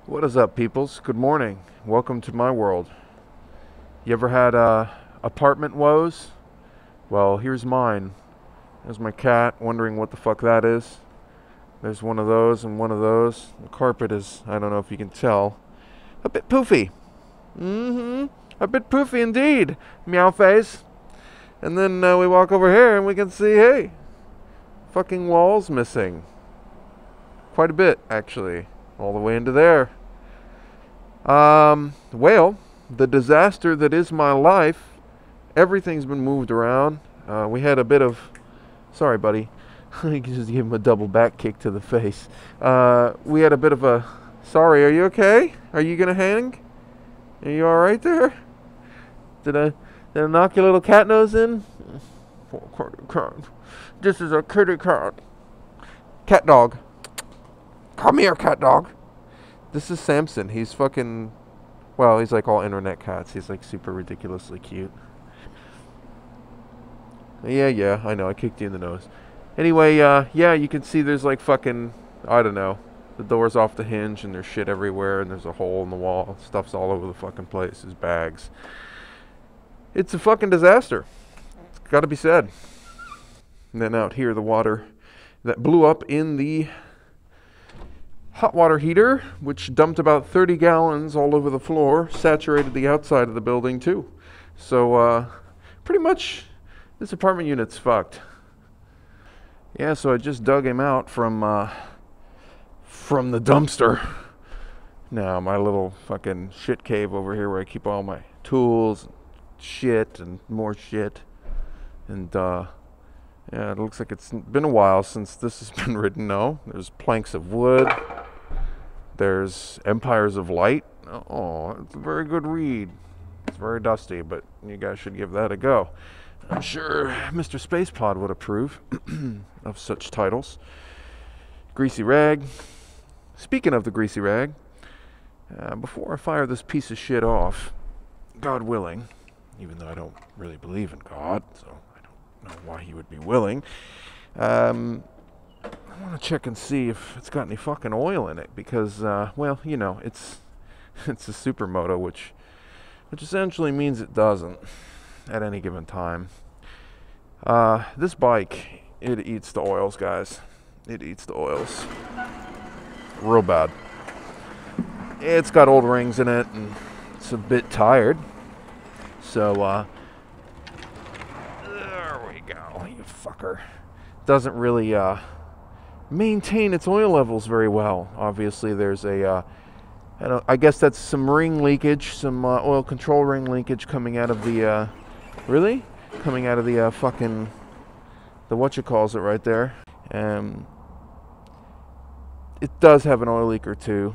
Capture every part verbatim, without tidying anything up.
What is up, peoples? Good morning. Welcome to my world. You ever had uh, apartment woes? Well, here's mine. There's my cat wondering what the fuck that is. There's one of those and one of those. The carpet is, I don't know if you can tell, a bit poofy. Mm-hmm. A bit poofy indeed. Meow face. And then uh, we walk over here and we can see, hey, fucking walls missing. Quite a bit, actually. All the way into there. Um, well, the disaster that is my life, everything's been moved around. Uh, we had a bit of, sorry buddy, you can just give him a double back kick to the face. Uh, we had a bit of a, sorry, are you okay? Are you gonna hang? Are you alright there? Did I, did I knock your little cat nose in? This is a kitty cat. Cat dog. Come here, cat dog. This is Samson. He's fucking, well, he's like all internet cats. He's like super ridiculously cute. Yeah, yeah, I know. I kicked you in the nose. Anyway, uh, yeah, you can see there's like fucking, I don't know. The door's off the hinge and there's shit everywhere and there's a hole in the wall. Stuff's all over the fucking place. There's bags. It's a fucking disaster. It's gotta be said. And then out here, the water that blew up in the hot water heater, which dumped about thirty gallons all over the floor, saturated the outside of the building too. So uh, pretty much this apartment unit's fucked. Yeah, so I just dug him out from uh, from the dumpster. Now my little fucking shit cave over here where I keep all my tools, shit, and more shit. And uh, yeah, it looks like it's been a while since this has been written. No, there's planks of wood. There's Empires of Light. Oh, it's a very good read. It's very dusty, but you guys should give that a go. I'm sure Mister Spacepod would approve of such titles. Greasy Rag. Speaking of the Greasy Rag, uh, before I fire this piece of shit off, God willing, even though I don't really believe in God, so I don't know why he would be willing, um... I want to check and see if it's got any fucking oil in it because, uh, well, you know, it's it's a supermoto, which which essentially means it doesn't at any given time. Uh, this bike, it eats the oils, guys. It eats the oils. Real bad. It's got old rings in it, and it's a bit tired. So, uh, there we go, you fucker. Doesn't really, uh... maintain its oil levels very well. Obviously, there's a, uh, I, don't, I guess that's some ring leakage, some uh, oil control ring leakage coming out of the, uh, really? Coming out of the uh, fucking, the whatcha-calls it right there. Um, it does have an oil leak or two.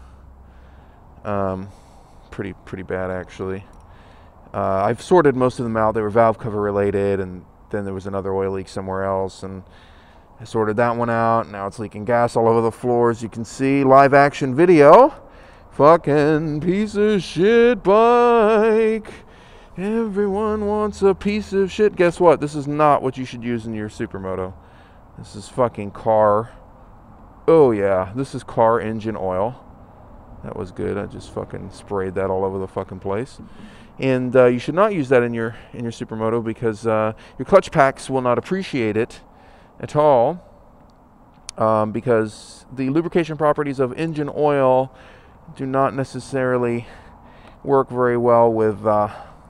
Um, pretty, pretty bad, actually. Uh, I've sorted most of them out. They were valve cover related, and then there was another oil leak somewhere else, and I sorted that one out. Now it's leaking gas all over the floor, as you can see. Live action video. Fucking piece of shit bike. Everyone wants a piece of shit. Guess what? This is not what you should use in your supermoto. This is fucking car. Oh yeah, this is car engine oil. That was good. I just fucking sprayed that all over the fucking place. And uh, you should not use that in your in your supermoto because uh, your clutch packs will not appreciate it at all, um, because the lubrication properties of engine oil do not necessarily work very well with uh,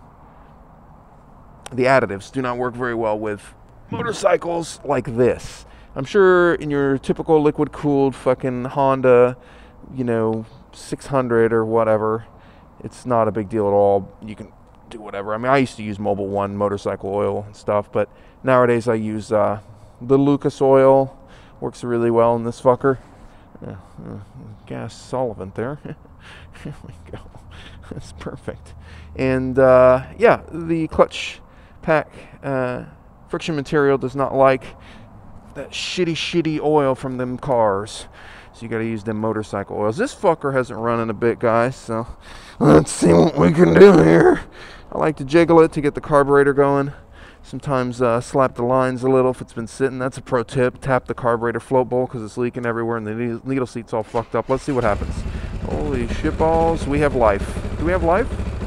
the additives do not work very well with motorcycles like this. I'm sure in your typical liquid cooled fucking Honda, you know, six hundred or whatever, it's not a big deal at all. You can do whatever. I mean, I used to use Mobil One motorcycle oil and stuff, but nowadays I use uh, the Lucas oil. Works really well in this fucker. Uh, uh, gas solvent there. There we go. That's perfect. And uh, yeah, the clutch pack uh, friction material does not like that shitty, shitty oil from them cars. So you got to use them motorcycle oils. This fucker hasn't run in a bit, guys. So let's see what we can do here. I like to jiggle it to get the carburetor going. Sometimes uh, slap the lines a little if it's been sitting. That's a pro tip. Tap the carburetor float bowl because it's leaking everywhere and the needle seat's all fucked up. Let's see what happens. Holy shitballs. We have life. Do we have life?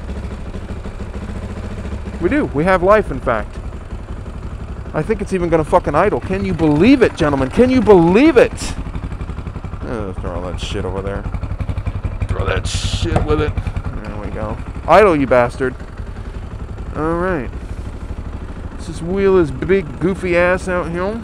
We do. We have life, in fact. I think it's even going to fucking idle. Can you believe it, gentlemen? Can you believe it? Oh, throw all that shit over there. Throw that shit with it. There we go. Idle, you bastard. Alright. Let's just wheel his big goofy ass out here.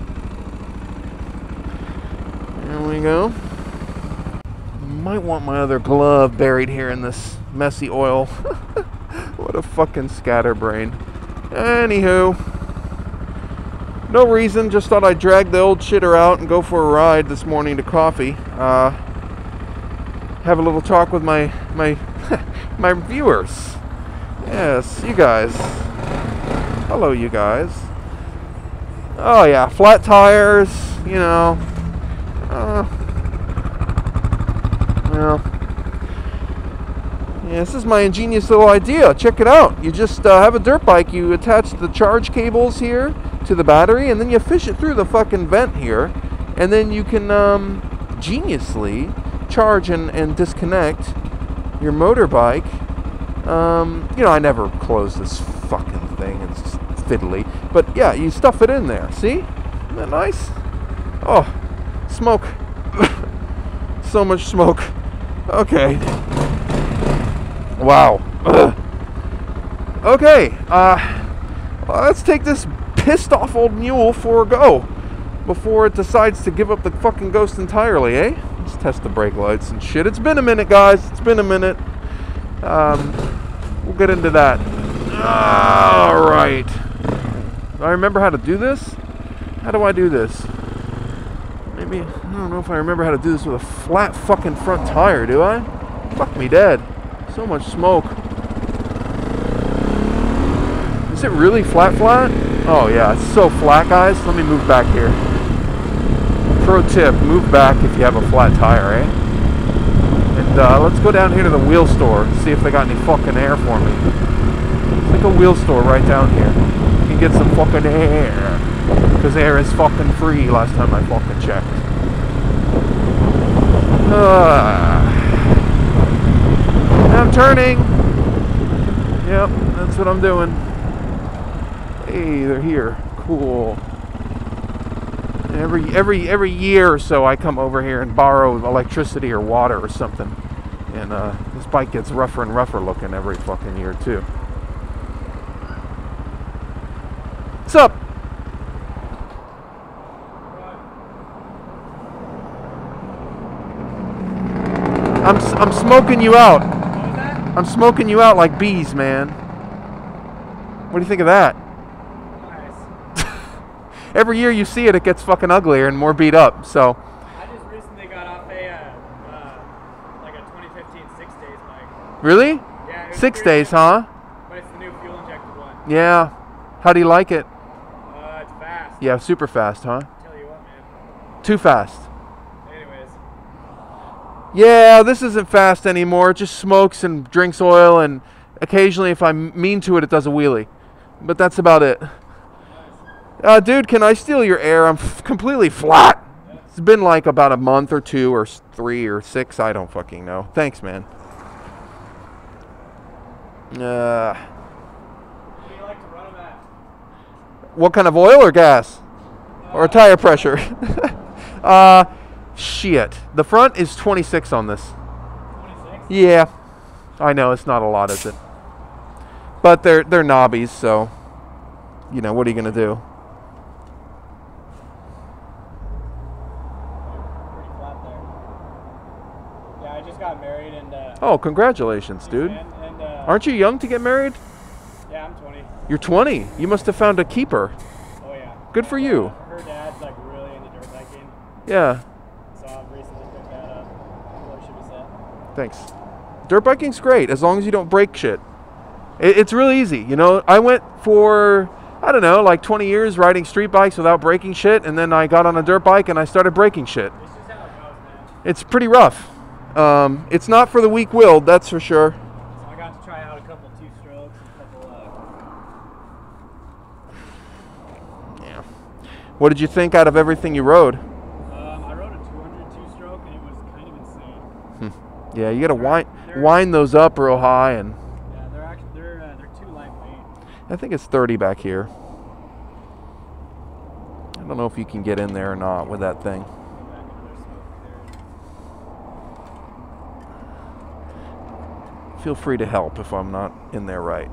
There we go. Might want my other glove buried here in this messy oil. What a fucking scatterbrain. Anywho. No reason, just thought I'd drag the old shitter out and go for a ride this morning to coffee. Uh, have a little talk with my my my viewers. Yes, you guys. Hello, you guys. Oh yeah, flat tires. You know. Uh, well. Yeah, this is my ingenious little idea. Check it out. You just uh, have a dirt bike. You attach the charge cables here to the battery, and then you fish it through the fucking vent here, and then you can um, geniusly charge and, and disconnect your motorbike. Um, you know, I never close this fucking thing. It's just fiddly. But yeah, you stuff it in there. See? Isn't that nice? Oh, smoke. So much smoke. Okay. Wow. Ugh. Okay. Uh, well, let's take this pissed off old mule for a go before it decides to give up the fucking ghost entirely, eh? Let's test the brake lights and shit. It's been a minute, guys. It's been a minute. Um, we'll get into that. All right. Do I remember how to do this? How do I do this? Maybe, I don't know if I remember how to do this with a flat fucking front tire, do I? Fuck me dead. So much smoke. Is it really flat flat? Oh yeah, it's so flat, guys. Let me move back here. Pro tip, move back if you have a flat tire, eh? And uh, let's go down here to the wheel store, see if they got any fucking air for me. It's like a wheel store right down here. You can get some fucking air. Because air is fucking free last time I fucking checked. Uh, I'm turning. Yep, that's what I'm doing. Hey, they're here. Cool. Every every every year or so, I come over here and borrow electricity or water or something, and uh, this bike gets rougher and rougher looking every fucking year too. What's up? I'm I'm smoking you out. What was that? I'm smoking you out like bees, man. What do you think of that? Every year you see it, it gets fucking uglier and more beat up. So. I just recently got off a uh, uh, like a twenty fifteen six days bike. Really? Yeah. It was Six pretty days, good, huh? But it's the new fuel injected one. Yeah. How do you like it? Uh, it's fast. Yeah, super fast, huh? Tell you what, man. Too fast. Anyways. Yeah, this isn't fast anymore. It just smokes and drinks oil, and occasionally, if I'm mean to it, it does a wheelie. But that's about it. Uh, dude, can I steal your air? I'm f completely flat. It's been like about a month or two or three or six. I don't fucking know. Thanks, man. Uh, What do you like to run them at? what kind of oil or gas? Uh, Or tire pressure? uh, shit. The front is twenty-six on this. twenty-six? Yeah. I know, it's not a lot, is it? But they're, they're knobbies, so, you know, what are you going to do? Yeah, I just got married and uh Oh, congratulations, dude. and, and uh Aren't you young to get married? yeah, I'm twenty. You're twenty. You must have found a keeper. Oh yeah. Good for And, you. Uh, her dad's like really into dirt biking, Yeah, so I've recently picked that up. What should be set? thanks. Dirt biking's great as long as you don't break shit. It, it's really easy. You know, I went for, I don't know, like twenty years riding street bikes without breaking shit, and then I got on a dirt bike and I started breaking shit. It's just how it goes, man. It's pretty rough. Um, it's not for the weak-willed, that's for sure. So I got to try out a couple two strokes and a couple uh Yeah. What did you think out of everything you rode? um I rode a two hundred two stroke and it was kind of insane. Yeah, you gotta They're- wind they're- wind those up real high, and Yeah, they're actually they're uh, they're too lightweight. I think it's thirty back here. I don't know if you can get in there or not with that thing. Back into their smoke there. Feel free to help if I'm not in there right.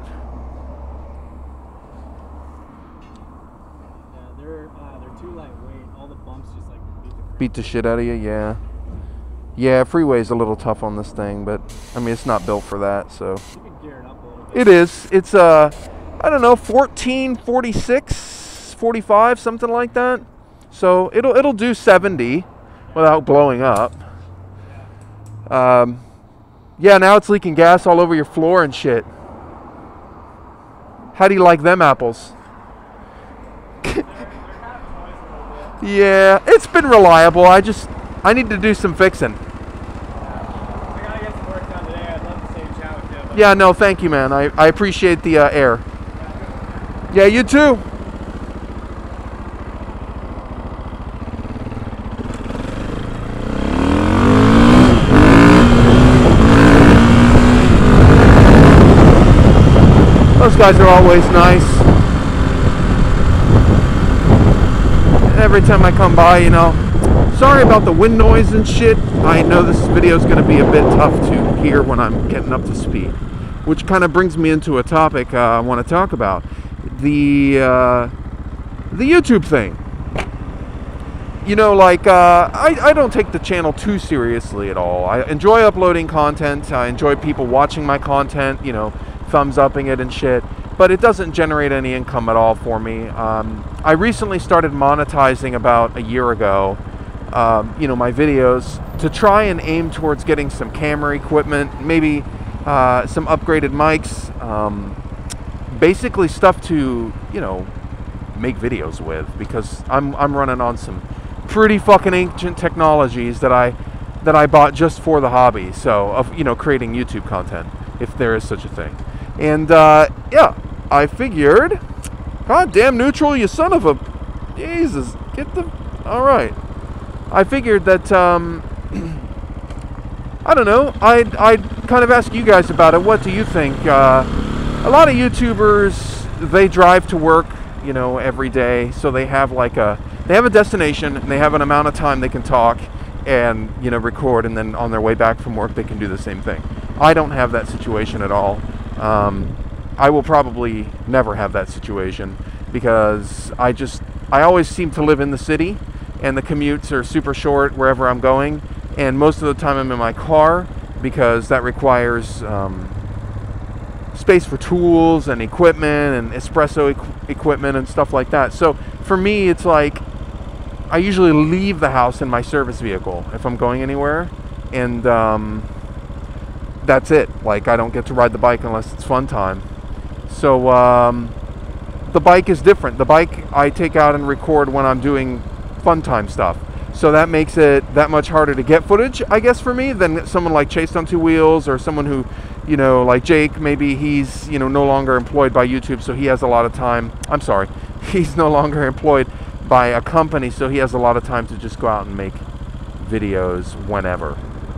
Yeah, they're uh, they're too lightweight. All the bumps just like beat the. Beat the shit out of you, yeah. Yeah, freeway's a little tough on this thing, but I mean it's not built for that, so. You can gear it up a little bit. It is. It's uh I don't know, fourteen forty-six, forty-five, something like that. So it'll it'll do seventy without blowing up. Um yeah, now it's leaking gas all over your floor and shit. How do you like them apples? They're, they're kind of noisy a little bit. Yeah, it's been reliable. I just I need to do some fixing. I gotta get some work done today. I'd love to stay and chat with you. But Yeah, no, thank you, man. I, I appreciate the uh, air. Yeah, you too. Those guys are always nice. Every time I come by, you know, sorry about the wind noise and shit. I know this video is going to be a bit tough to hear when I'm getting up to speed, which kind of brings me into a topic uh, I want to talk about. The, uh, the YouTube thing. You know, like, uh, I, I don't take the channel too seriously at all. I enjoy uploading content. I enjoy people watching my content, you know, thumbs upping it and shit. But it doesn't generate any income at all for me. Um, I recently started monetizing about a year ago, um, you know, my videos to try and aim towards getting some camera equipment, maybe uh, some upgraded mics, um, basically stuff to, you know, make videos with, because I'm I'm running on some pretty fucking ancient technologies that I that I bought just for the hobby. So of you know creating YouTube content, if there is such a thing. And uh, yeah, I figured, God damn Neutral, you son of a Jesus, get the all right. I figured that um, I don't know. I'd I'd kind of ask you guys about it. What do you think? Uh, a lot of YouTubers, they drive to work, you know, every day, so they have like a they have a destination and they have an amount of time they can talk and you know record, and then on their way back from work they can do the same thing. I don't have that situation at all. Um, I will probably never have that situation because I just I always seem to live in the city, and the commutes are super short wherever I'm going, and most of the time I'm in my car because that requires um, space for tools and equipment and espresso equ- equipment and stuff like that. So for me, it's like I usually leave the house in my service vehicle if I'm going anywhere, and um, that's it. Like I don't get to ride the bike unless it's fun time. So um, the bike is different. The bike I take out and record when I'm doing fun time stuff. So that makes it that much harder to get footage, I guess, for me than someone like Chased on Two Wheels, or someone who, you know, like Jake, maybe he's, you know, no longer employed by YouTube, so he has a lot of time. I'm sorry, he's no longer employed by a company, so he has a lot of time to just go out and make videos whenever.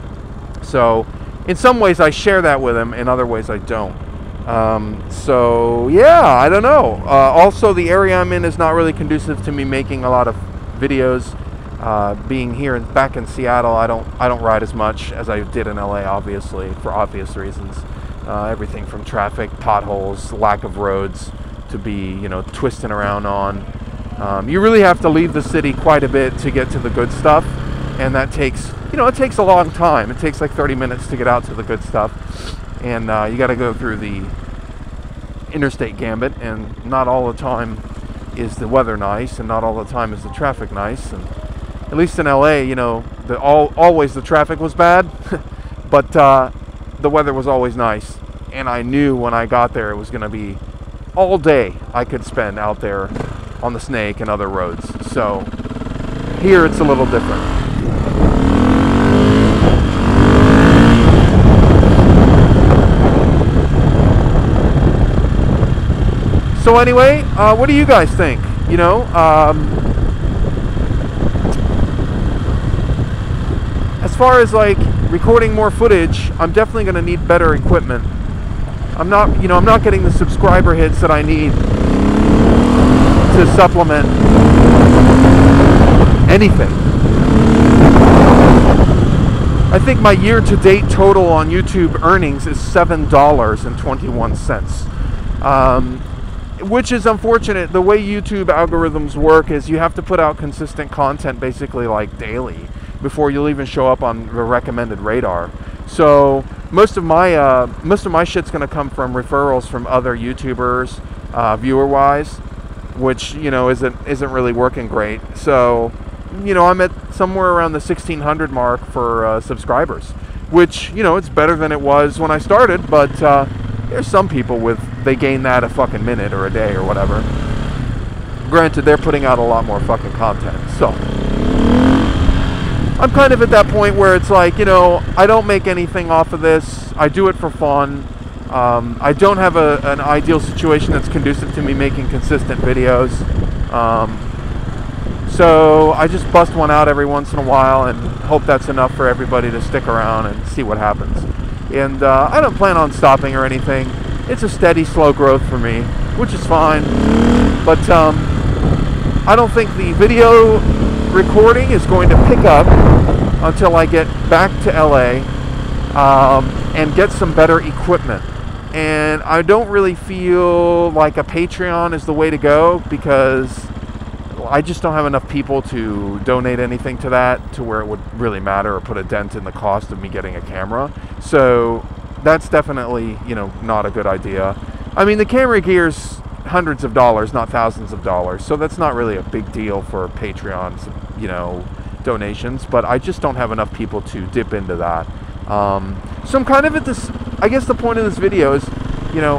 So in some ways I share that with him, in other ways I don't. Um, so yeah, I don't know. Uh, also, the area I'm in is not really conducive to me making a lot of videos. Uh, being here and back in Seattle, I don't I don't ride as much as I did in L A, obviously, for obvious reasons. Uh, everything from traffic, potholes, lack of roads to be, you know, twisting around on. Um, you really have to leave the city quite a bit to get to the good stuff, and that takes, you know, it takes a long time. It takes like thirty minutes to get out to the good stuff, and uh, you got to go through the interstate gambit, and not all the time is the weather nice, and not all the time is the traffic nice. And at least in L A, you know, the, all, always the traffic was bad, but uh, the weather was always nice. And I knew when I got there it was going to be all day I could spend out there on the Snake and other roads. So here it's a little different. So anyway, uh, what do you guys think? You know, um, as far as like recording more footage, I'm definitely going to need better equipment. I'm not, you know, I'm not getting the subscriber hits that I need to supplement anything. I think my year-to-date total on YouTube earnings is seven dollars and twenty-one cents, um, which is unfortunate. The way YouTube algorithms work is you have to put out consistent content basically like daily before you'll even show up on the recommended radar. So most of my uh, most of my shit's gonna come from referrals from other YouTubers, uh, viewer-wise, which, you know, isn't isn't really working great. So, you know, I'm at somewhere around the sixteen hundred mark for uh, subscribers, which, you know, it's better than it was when I started, but uh, there's some people with, they gain that a fucking minute or a day or whatever. Granted, they're putting out a lot more fucking content, so I'm kind of at that point where it's like, you know, I don't make anything off of this. I do it for fun. Um, I don't have a, an ideal situation that's conducive to me making consistent videos. Um, so I just bust one out every once in a while and hope that's enough for everybody to stick around and see what happens. And uh, I don't plan on stopping or anything. It's a steady, slow growth for me, which is fine. But um, I don't think the video recording is going to pick up until I get back to L A um, and get some better equipment. And I don't really feel like a Patreon is the way to go, because I just don't have enough people to donate anything to that to where it would really matter or put a dent in the cost of me getting a camera. So that's definitely, you know, not a good idea. I mean, the camera gear's hundreds of dollars, not thousands of dollars, so that's not really a big deal for Patreon's, you know, donations, but I just don't have enough people to dip into that. Um, so I'm kind of at this, I guess the point of this video is, you know,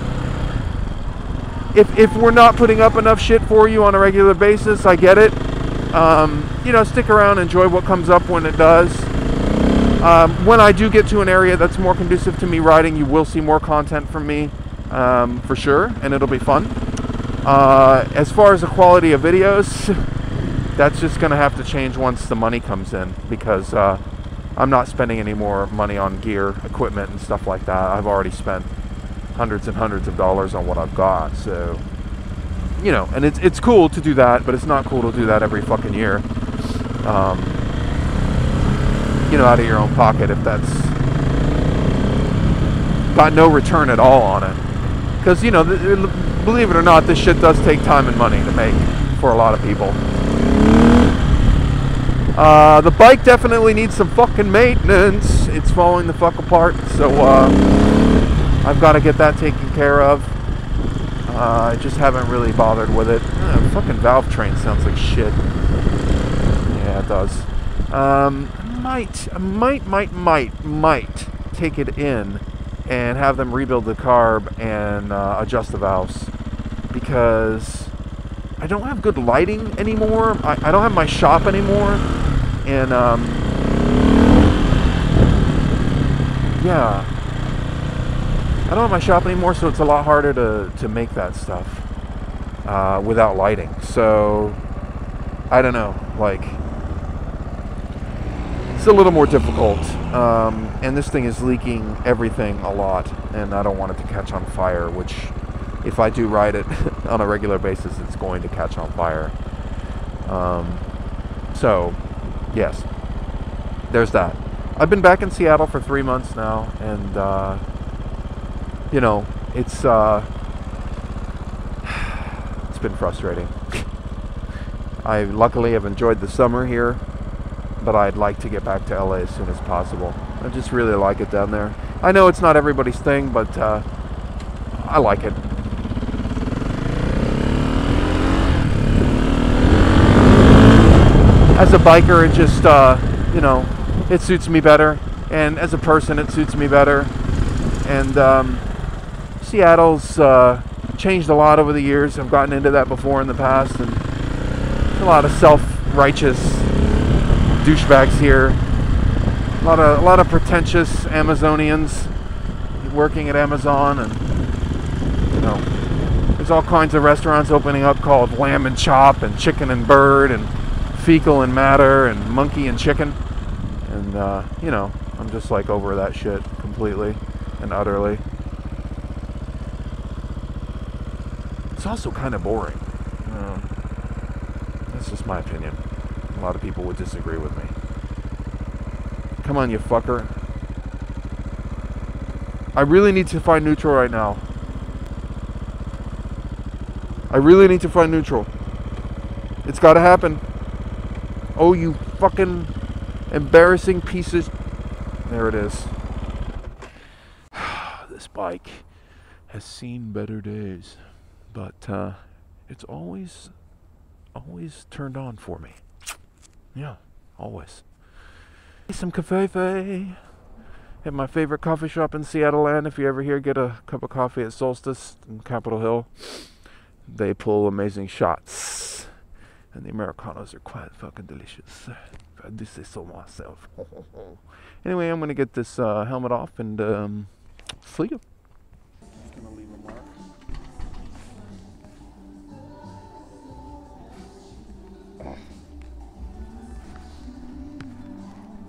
if, if we're not putting up enough shit for you on a regular basis, I get it. Um, you know, stick around, enjoy what comes up when it does. Um, when I do get to an area that's more conducive to me riding, you will see more content from me, um, for sure, and it'll be fun. Uh, as far as the quality of videos, that's just going to have to change once the money comes in, because uh, I'm not spending any more money on gear, equipment, and stuff like that. I've already spent hundreds and hundreds of dollars on what I've got, so, you know, and it's it's cool to do that, but it's not cool to do that every fucking year. Um, you know, out of your own pocket, if that's got no return at all on it. Because, you know, th believe it or not, this shit does take time and money to make for a lot of people. Uh, the bike definitely needs some fucking maintenance. It's falling the fuck apart, so uh, I've got to get that taken care of. Uh, I just haven't really bothered with it. Uh, fucking valve train sounds like shit. Yeah, it does. Um, might, might, might, might, might take it in and have them rebuild the carb and uh, adjust the valves, because I don't have good lighting anymore. I, I don't have my shop anymore, and um, yeah, I don't have my shop anymore, so it's a lot harder to, to make that stuff uh, without lighting. So I don't know, like, it's a little more difficult, um, and this thing is leaking everything a lot, and I don't want it to catch on fire, which, if I do ride it on a regular basis, it's going to catch on fire. Um, so, yes, there's that. I've been back in Seattle for three months now, and, uh, you know, it's, uh, it's been frustrating. I luckily have enjoyed the summer here, but I'd like to get back to L A as soon as possible. I just really like it down there. I know it's not everybody's thing, but uh, I like it. As a biker, it just, uh, you know, it suits me better. And as a person, it suits me better. And um, Seattle's uh, changed a lot over the years. I've gotten into that before in the past. And there's a lot of self-righteous douchebags here. A lot of a lot of pretentious Amazonians working at Amazon, and you know, there's all kinds of restaurants opening up called Lamb and Chop and Chicken and Bird and Fecal and Matter and Monkey and Chicken, and uh, you know, I'm just like over that shit completely and utterly. It's also kind of boring. Um, that's just my opinion. A lot of people would disagree with me. Come on, you fucker. I really need to find neutral right now. I really need to find neutral. It's gotta happen. Oh, you fucking embarrassing pieces. There it is. This bike has seen better days, but uh, it's always, always turned on for me. Yeah, always. Some cafe. At my favorite coffee shop in Seattle land. If you ever here, get a cup of coffee at Solstice in Capitol Hill. They pull amazing shots. And the Americanos are quite fucking delicious. I do say so myself. Anyway, I'm going to get this uh, helmet off and um, see you. Just going to leave a mark.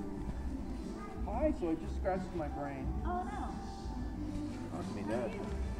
Hi, so I just scratched my brain. Oh no. Knocked me dead.